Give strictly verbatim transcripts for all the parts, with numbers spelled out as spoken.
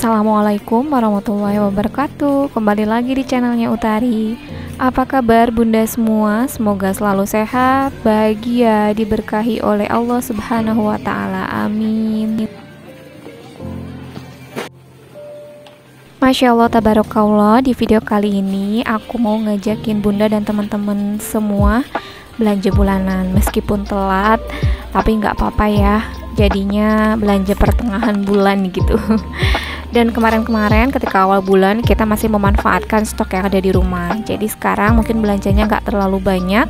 Assalamualaikum warahmatullahi wabarakatuh. Kembali lagi di channelnya Utari. Apa kabar bunda semua? Semoga selalu sehat, bahagia, diberkahi oleh Allah Subhanahu wa ta'ala. Amin. Masya Allah, tabarakallah. Di video kali ini aku mau ngajakin bunda dan teman-teman semua belanja bulanan. Meskipun telat, tapi nggak apa-apa ya, jadinya belanja pertengahan bulan gitu. Dan kemarin-kemarin ketika awal bulan kita masih memanfaatkan stok yang ada di rumah. Jadi sekarang mungkin belanjanya nggak terlalu banyak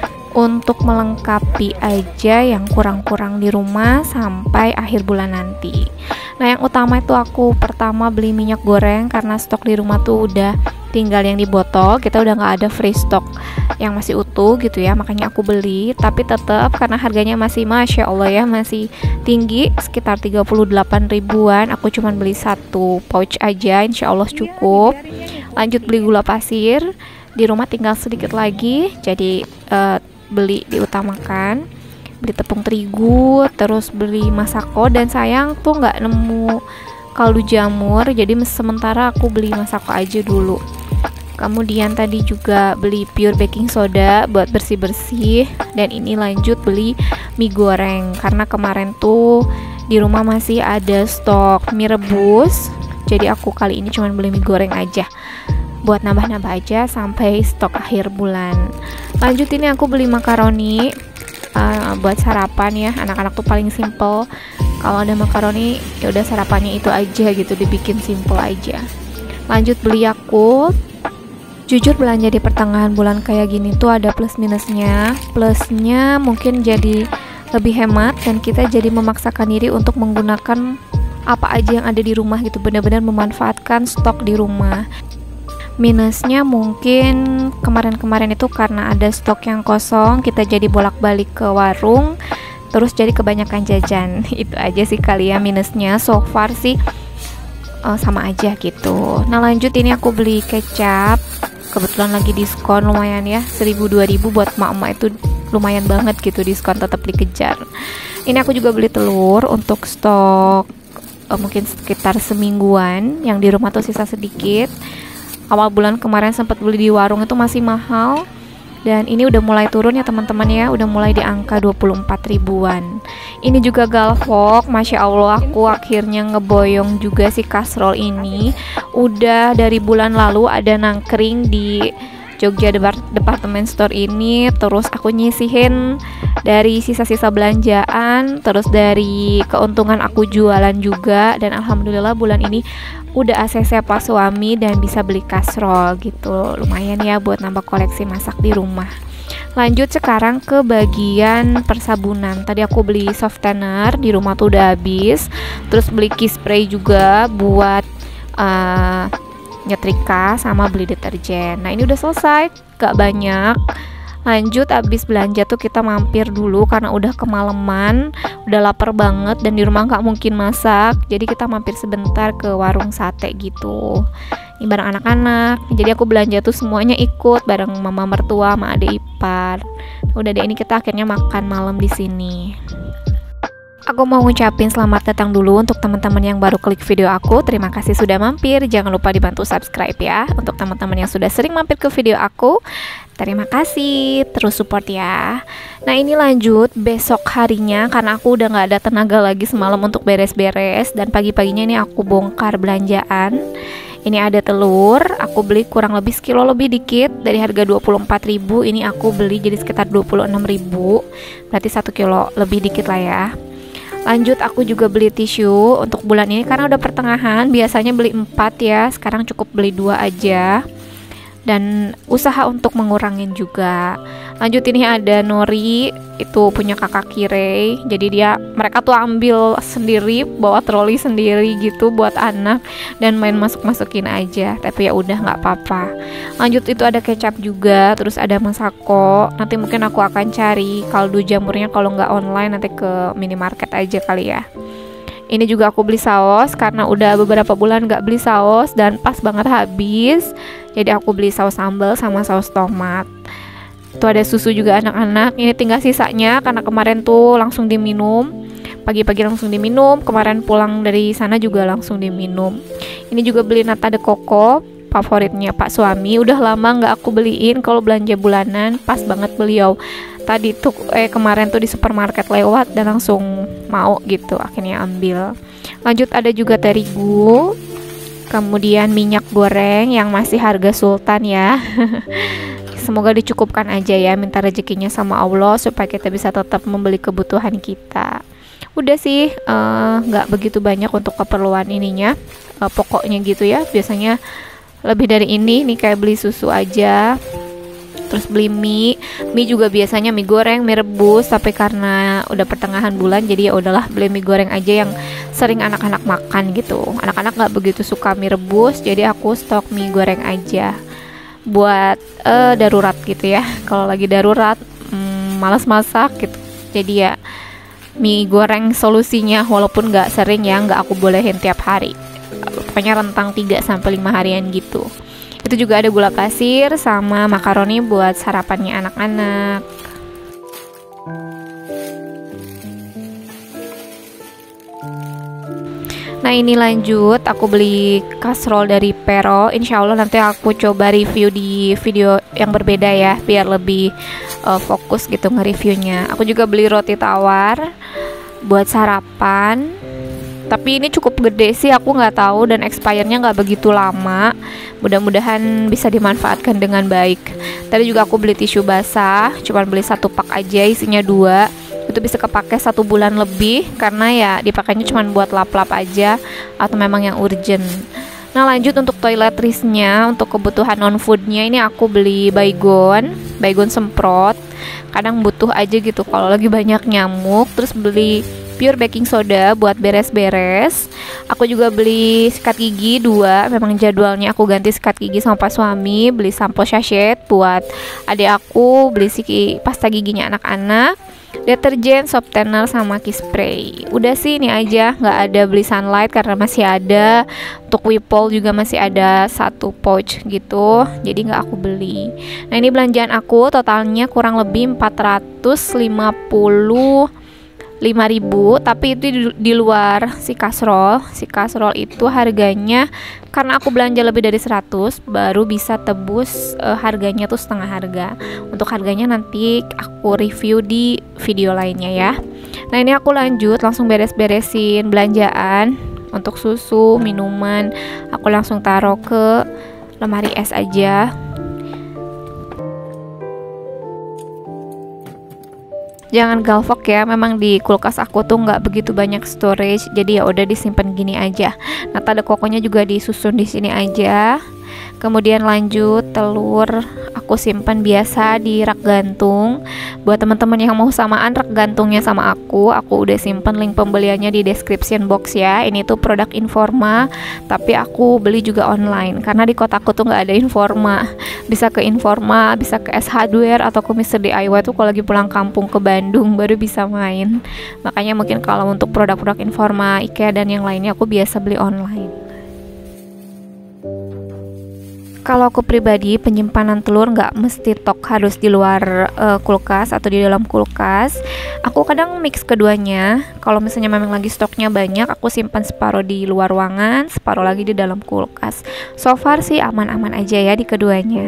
untuk melengkapi aja yang kurang-kurang di rumah sampai akhir bulan nanti. Nah, yang utama itu aku pertama beli minyak goreng karena stok di rumah tuh udah tinggal yang di botol, kita udah nggak ada free stock yang masih utuh gitu ya, makanya aku beli. Tapi tetap karena harganya masih Masya Allah ya, masih tinggi sekitar tiga puluh delapan ribuan, aku cuman beli satu pouch aja, insya Allah cukup. Lanjut beli gula pasir, di rumah tinggal sedikit lagi, jadi uh, beli diutamakan. Beli tepung terigu, terus beli masako, dan sayang tuh nggak nemu kaldu jamur, jadi sementara aku beli masako aja dulu. Kemudian tadi juga beli pure baking soda buat bersih-bersih, dan ini lanjut beli mie goreng karena kemarin tuh di rumah masih ada stok mie rebus, jadi aku kali ini cuma beli mie goreng aja buat nambah-nambah aja sampai stok akhir bulan. Lanjut ini aku beli makaroni uh, buat sarapan ya, anak-anak tuh paling simple. Kalau ada makaroni ya udah sarapannya itu aja gitu, dibikin simple aja. Lanjut beli Yakult. Jujur belanja di pertengahan bulan kayak gini tuh ada plus minusnya. Plusnya mungkin jadi lebih hemat dan kita jadi memaksakan diri untuk menggunakan apa aja yang ada di rumah gitu, benar-benar memanfaatkan stok di rumah. Minusnya mungkin kemarin-kemarin itu karena ada stok yang kosong, kita jadi bolak-balik ke warung, terus jadi kebanyakan jajan. Itu aja sih kali ya minusnya. So far sih uh, sama aja gitu. Nah lanjut ini aku beli kecap, kebetulan lagi diskon lumayan ya, seribu dua ribu buat emak-emak itu lumayan banget gitu, diskon tetap dikejar. Ini aku juga beli telur untuk stok uh, mungkin sekitar semingguan, yang di rumah tuh sisa sedikit. Awal bulan kemarin sempat beli di warung itu masih mahal, dan ini udah mulai turun ya teman-teman ya, udah mulai di angka dua puluh empat ribuan. Ini juga galvok, Masya Allah aku akhirnya ngeboyong juga si kasrol ini. Udah dari bulan lalu ada nangkring di Jogja Department Store ini, terus aku nyisihin dari sisa-sisa belanjaan, terus dari keuntungan aku jualan juga, dan alhamdulillah bulan ini udah A C C pas suami dan bisa beli kasrol gitu. Lumayan ya buat nambah koleksi masak di rumah. Lanjut sekarang ke bagian persabunan. Tadi aku beli softener, di rumah tuh udah habis. Terus beli key spray juga buat uh, nyetrika, sama beli deterjen. Nah ini udah selesai, gak banyak. Lanjut abis belanja tuh kita mampir dulu karena udah kemalaman, udah lapar banget dan di rumah nggak mungkin masak, jadi kita mampir sebentar ke warung sate gitu. Ini bareng anak-anak, jadi aku belanja tuh semuanya ikut bareng mama mertua sama adik ipar. Udah deh, ini kita akhirnya makan malam di sini. Aku mau ngucapin selamat datang dulu untuk teman-teman yang baru klik video aku. Terima kasih sudah mampir. Jangan lupa dibantu subscribe ya. Untuk teman-teman yang sudah sering mampir ke video aku, terima kasih. Terus support ya. Nah ini lanjut besok harinya, karena aku udah gak ada tenaga lagi semalam untuk beres-beres, dan pagi-paginya ini aku bongkar belanjaan. Ini ada telur, aku beli kurang lebih sekilo lebih dikit, dari harga dua puluh empat ribu, ini aku beli jadi sekitar dua puluh enam ribu, berarti satu kilo lebih dikit lah ya. Lanjut aku juga beli tisu untuk bulan ini karena udah pertengahan, biasanya beli empat ya, sekarang cukup beli dua aja, dan usaha untuk mengurangin juga. Lanjut ini ada nori, itu punya kakak Kirei, jadi dia mereka tuh ambil sendiri, bawa troli sendiri gitu buat anak, dan main masuk-masukin aja, tapi ya udah nggak apa-apa. Lanjut itu ada kecap juga, terus ada masako. Nanti mungkin aku akan cari kaldu jamurnya, kalau nggak online nanti ke minimarket aja kali ya. Ini juga aku beli saus karena udah beberapa bulan nggak beli saus dan pas banget habis, jadi aku beli saus sambal sama saus tomat. Tuh ada susu juga anak-anak, ini tinggal sisanya karena kemarin tuh langsung diminum. pagi-pagi langsung diminum. Kemarin pulang dari sana juga langsung diminum. Ini juga beli nata de coco, favoritnya Pak suami. Udah lama nggak aku beliin kalau belanja bulanan, pas banget beliau tadi tuh eh kemarin tuh di supermarket lewat dan langsung mau gitu, akhirnya ambil. Lanjut ada juga terigu, kemudian minyak goreng yang masih harga sultan ya. Semoga dicukupkan aja ya, minta rezekinya sama Allah supaya kita bisa tetap membeli kebutuhan kita. Udah sih, nggak uh, begitu banyak untuk keperluan ininya, uh, pokoknya gitu ya. Biasanya lebih dari ini nih, kayak beli susu aja, terus beli mie. Mie juga biasanya mie goreng, mie rebus, tapi karena udah pertengahan bulan jadi ya udahlah beli mie goreng aja yang sering anak-anak makan gitu. Anak-anak nggak begitu suka mie rebus, jadi aku stok mie goreng aja buat uh, darurat gitu ya. Kalau lagi darurat, hmm, malas masak gitu, jadi ya mie goreng solusinya, walaupun nggak sering ya, nggak aku bolehin tiap hari, pokoknya rentang tiga sampai lima harian gitu. Itu juga ada gula pasir sama makaroni buat sarapannya anak-anak. Nah ini lanjut, aku beli kasrol dari Pero. Insya Allah nanti aku coba review di video yang berbeda ya, biar lebih uh, fokus gitu nge-reviewnya. Aku juga beli roti tawar buat sarapan, tapi ini cukup gede sih, aku nggak tahu, dan expirednya nggak begitu lama. Mudah-mudahan bisa dimanfaatkan dengan baik. Tadi juga aku beli tisu basah, cuman beli satu pak aja, isinya dua. Itu bisa kepake satu bulan lebih, karena ya dipakainya cuma buat lap-lap aja atau memang yang urgent. Nah lanjut untuk toiletries-nya, untuk kebutuhan non-foodnya ini aku beli baygon, baygon semprot. Kadang butuh aja gitu kalau lagi banyak nyamuk. Terus beli pure baking soda buat beres-beres. Aku juga beli sikat gigi dua, memang jadwalnya aku ganti sikat gigi sama Pak suami. Beli sampo sachet buat adik aku, beli si pasta giginya anak-anak, deterjen, softener, sama key spray. Udah sih ini aja, nggak ada beli sunlight karena masih ada. Untuk Wipol juga masih ada satu pouch gitu, jadi nggak aku beli. Nah ini belanjaan aku totalnya kurang lebih empat ratus lima puluh lima ribu, tapi itu di, di luar si kasrol. Si kasrol itu harganya, karena aku belanja lebih dari seratus, baru bisa tebus uh, harganya tuh setengah harga. Untuk harganya nanti aku review di video lainnya ya. Nah ini aku lanjut langsung beres-beresin belanjaan. Untuk susu, minuman, aku langsung taruh ke lemari es aja. Jangan galvok ya, memang di kulkas aku tuh nggak begitu banyak storage, jadi ya udah disimpan gini aja. Nata de coconya juga disusun di sini aja. Kemudian lanjut telur, aku simpan biasa di rak gantung. Buat teman-teman yang mau samaan rak gantungnya sama aku, aku udah simpan link pembeliannya di description box ya. Ini tuh produk Informa, tapi aku beli juga online karena di kotaku tuh nggak ada Informa. Bisa ke Informa, bisa ke S Hardware atau ke mister D I Y tuh kalau lagi pulang kampung ke Bandung baru bisa main. Makanya mungkin kalau untuk produk-produk Informa, IKEA dan yang lainnya aku biasa beli online. Kalau aku pribadi, penyimpanan telur nggak mesti tok harus di luar uh, kulkas atau di dalam kulkas. Aku kadang mix keduanya. Kalau misalnya memang lagi stoknya banyak, aku simpan separuh di luar ruangan, separuh lagi di dalam kulkas. So far sih aman-aman aja ya di keduanya.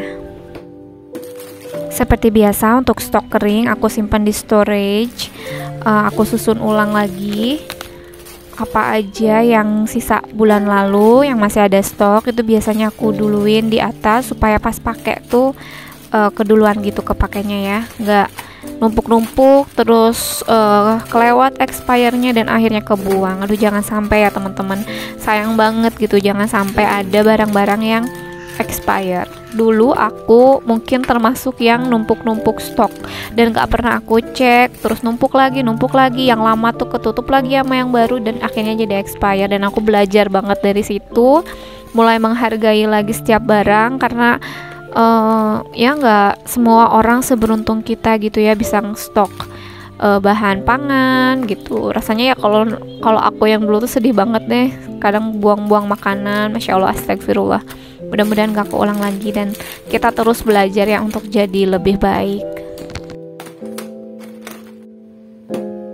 Seperti biasa untuk stok kering, aku simpan di storage. Uh, aku susun ulang lagi apa aja yang sisa bulan lalu yang masih ada stok, itu biasanya aku duluin di atas supaya pas pakai tuh uh, keduluan gitu kepakainya ya, nggak numpuk-numpuk terus uh, kelewat expirednya dan akhirnya kebuang. Aduh jangan sampai ya teman-teman, sayang banget gitu, jangan sampai ada barang-barang yang expired. Dulu aku mungkin termasuk yang numpuk-numpuk stok dan gak pernah aku cek, terus numpuk lagi, numpuk lagi, yang lama tuh ketutup lagi sama yang baru dan akhirnya jadi expired. Dan aku belajar banget dari situ, mulai menghargai lagi setiap barang karena uh, ya gak semua orang seberuntung kita gitu ya bisa stok uh, bahan pangan gitu. Rasanya ya kalau kalau aku yang dulu tuh sedih banget deh, kadang buang-buang makanan, masya Allah, astagfirullah. Mudah-mudahan gak keulang lagi dan kita terus belajar ya untuk jadi lebih baik.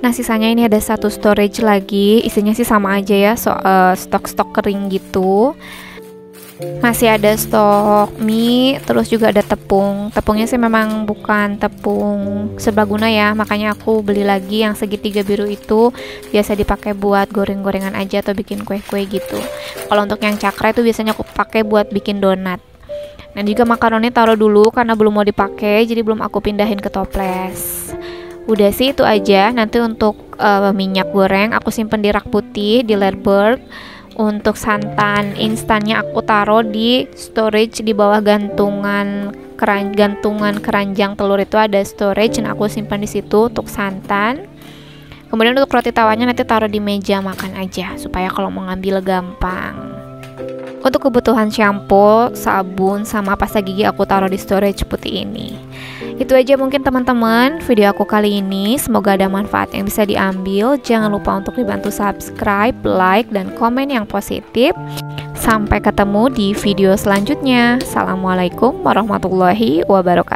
Nah, sisanya ini ada satu storage lagi, isinya sih sama aja ya, so, uh, stok-stok kering gitu. Masih ada stok mie, terus juga ada tepung. Tepungnya sih memang bukan tepung serbaguna ya, makanya aku beli lagi yang segitiga biru itu, biasa dipakai buat goreng-gorengan aja atau bikin kue-kue gitu. Kalau untuk yang cakra itu biasanya aku pakai buat bikin donat. Dan juga makaroni taruh dulu karena belum mau dipakai, jadi belum aku pindahin ke toples. Udah sih itu aja. Nanti untuk uh, minyak goreng aku simpen di rak putih di Lerberg. Untuk santan instannya aku taruh di storage di bawah gantungan keran gantungan keranjang telur, itu ada storage dan aku simpan di situ untuk santan. Kemudian untuk roti tawanya nanti taruh di meja makan aja supaya kalau mau ngambil gampang. Untuk kebutuhan shampoo, sabun, sama pasta gigi aku taruh di storage putih ini. Itu aja mungkin teman-teman video aku kali ini. Semoga ada manfaat yang bisa diambil. Jangan lupa untuk dibantu subscribe, like, dan komen yang positif. Sampai ketemu di video selanjutnya. Assalamualaikum warahmatullahi wabarakatuh.